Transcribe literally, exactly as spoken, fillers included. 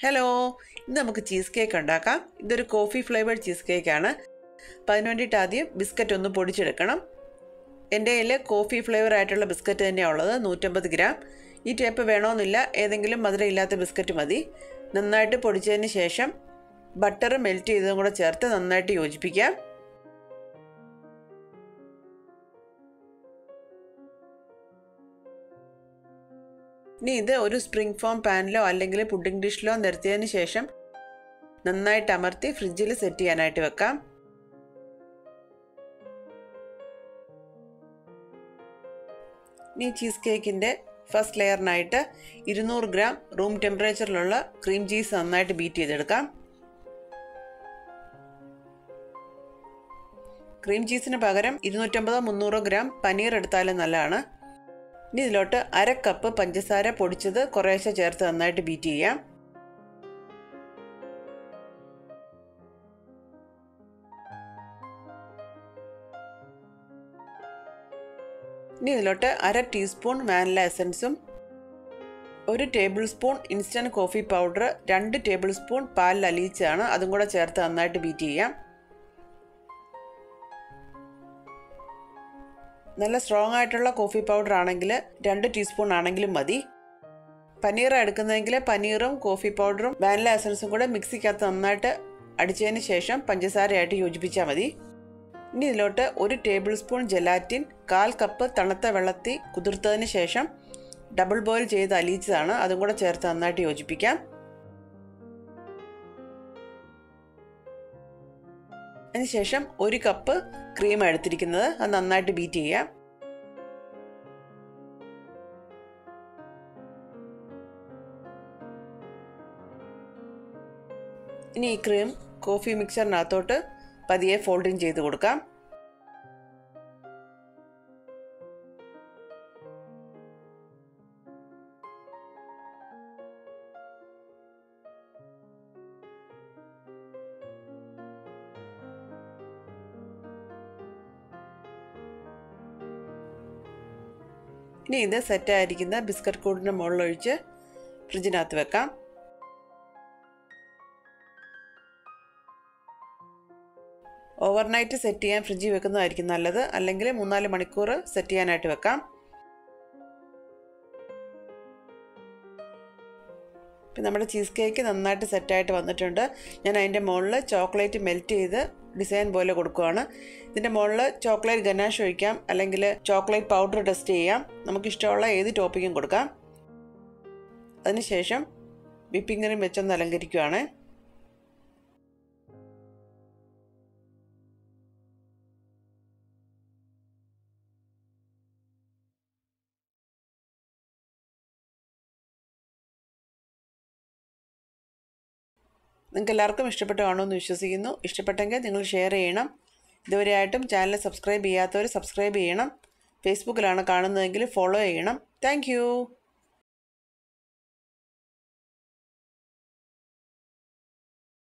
Hello, ഇന്ന് നമുക്ക് cheese cake ഉണ്ടാക്കാം. ഇതൊരു കോഫി ഫ്ലേവേർഡ് ചീസ് കേക്കാണ്. അപ്പം അതിന് വേണ്ടിയിട്ട് ആദ്യം ബിസ്ക്കറ്റ് ഒന്ന് പൊടിച്ചെടുക്കണം. എൻ്റെ കയ്യിൽ കോഫി ഫ്ലേവർ ആയിട്ടുള്ള ബിസ്ക്കറ്റ് തന്നെയാണ് ഉള്ളത്, നൂറ്റമ്പത് ഗ്രാം. ഈ ടൈപ്പ് വേണമെന്നില്ല, ഏതെങ്കിലും മധുരം ഇല്ലാത്ത ബിസ്ക്കറ്റ് മതി. നന്നായിട്ട് പൊടിച്ചതിന് ശേഷം ബട്ടർ മെൽറ്റ് ചെയ്തതും കൂടെ ചേർത്ത് നന്നായിട്ട് യോജിപ്പിക്കാം. ഇനി ഇത് ഒരു സ്പ്രിംഗ് ഫോം പാനിലോ അല്ലെങ്കിൽ പുഡിംഗ് ഡിഷിലോ നിരത്തിയതിന് ശേഷം നന്നായിട്ട് അമർത്തി ഫ്രിഡ്ജിൽ സെറ്റ് ചെയ്യാനായിട്ട് വെക്കാം. ഇനി ചീസ് കേക്കിൻ്റെ ഫസ്റ്റ് ലെയറിനായിട്ട് ഇരുന്നൂറ് ഗ്രാം റൂം ടെമ്പറേച്ചറിലുള്ള ക്രീം ചീസ് നന്നായിട്ട് ബീറ്റ് ചെയ്തെടുക്കാം. ക്രീം ചീസിന് പകരം ഇരുന്നൂറ്റമ്പതോ മുന്നൂറോ ഗ്രാം പനീർ എടുത്താലും നല്ലതാണ്. ഇനി ഇതിലോട്ട് അര കപ്പ് പഞ്ചസാര പൊടിച്ചത് കുറേശ്ശെ ചേർത്ത് നന്നായിട്ട് ബീറ്റ് ചെയ്യാം. ഇനി ഇതിലോട്ട് അര ടീസ്പൂൺ വാനില എസൻസും ഒരു tablespoon instant coffee powder, രണ്ട് ടേബിൾ സ്പൂൺ പാലിൽ അലിയിച്ചാണ്, അതും കൂടെ ചേർത്ത് നന്നായിട്ട് ബീറ്റ് ചെയ്യാം. നല്ല സ്ട്രോങ് ആയിട്ടുള്ള കോഫി പൗഡർ ആണെങ്കിൽ രണ്ട് ടീസ്പൂൺ ആണെങ്കിലും മതി. പനീർ എടുക്കുന്നതെങ്കിൽ പനീറും കോഫി പൗഡറും വാനില എസൻസും കൂടെ മിക്സിക്കകത്ത് നന്നായിട്ട് അടിച്ചതിന് ശേഷം പഞ്ചസാരയായിട്ട് യോജിപ്പിച്ചാൽ മതി. ഇനി ഇതിലോട്ട് ഒരു ടേബിൾ സ്പൂൺ ജെലാറ്റിൻ കാൽ കപ്പ് തണുത്ത വെള്ളത്തിൽ കുതിർത്തതിന് ശേഷം ഡബിൾ ബോയിൽ ചെയ്ത് അലിയിച്ചതാണ്, അതും കൂടെ ചേർത്ത് നന്നായിട്ട് യോജിപ്പിക്കാം. അതിനുശേഷം ഒരു കപ്പ് ക്രീം എടുത്തിരിക്കുന്നത്, അത് നന്നായിട്ട് ബീറ്റ് ചെയ്യാം. ഇനി ഈ ക്രീം കോഫി മിക്സറിനകത്തോട്ട് പതിയെ ഫോൾഡിങ് ചെയ്ത് കൊടുക്കാം. ഇനി ഇത് സെറ്റായിരിക്കുന്ന ബിസ്ക്കറ്റ് കൂടിൻ്റെ മുകളിലൊഴിച്ച് ഫ്രിഡ്ജിനകത്ത് വെക്കാം. ഓവർനൈറ്റ് സെറ്റ് ചെയ്യാൻ ഫ്രിഡ്ജിൽ വെക്കുന്നതായിരിക്കും നല്ലത്, അല്ലെങ്കിൽ മൂന്നാല് മണിക്കൂർ സെറ്റ് ചെയ്യാനായിട്ട് വെക്കാം. ഇപ്പം നമ്മുടെ ചീസ് കേക്ക് നന്നായിട്ട് സെറ്റായിട്ട് വന്നിട്ടുണ്ട്. ഞാൻ അതിൻ്റെ മുകളിൽ ചോക്ലേറ്റ് മെൽറ്റ് ചെയ്ത് ഡിസൈൻ പോലെ കൊടുക്കുകയാണ്. ഇതിൻ്റെ മുകളിൽ ചോക്ലേറ്റ് ഗനാഷ് ഒഴിക്കാം, അല്ലെങ്കിൽ ചോക്ലേറ്റ് പൗഡർ ടെസ്റ്റ് ചെയ്യാം. നമുക്കിഷ്ടമുള്ള ഏത് ടോപ്പിങ്ങും കൊടുക്കാം. അതിനുശേഷം വിപ്പിംഗ് ക്രീം വെച്ചൊന്ന് അലങ്കരിക്കുകയാണ്. നിങ്ങൾക്ക് എല്ലാവർക്കും ഇഷ്ടപ്പെട്ട് കാണുമെന്ന് വിശ്വസിക്കുന്നു. ഇഷ്ടപ്പെട്ടെങ്കിൽ നിങ്ങൾ ഷെയർ ചെയ്യണം. ഇതുവരെയായിട്ടും ചാനൽ സബ്സ്ക്രൈബ് ചെയ്യാത്തവർ സബ്സ്ക്രൈബ് ചെയ്യണം. ഫേസ്ബുക്കിലാണ് കാണുന്നതെങ്കിൽ ഫോളോ ചെയ്യണം. താങ്ക്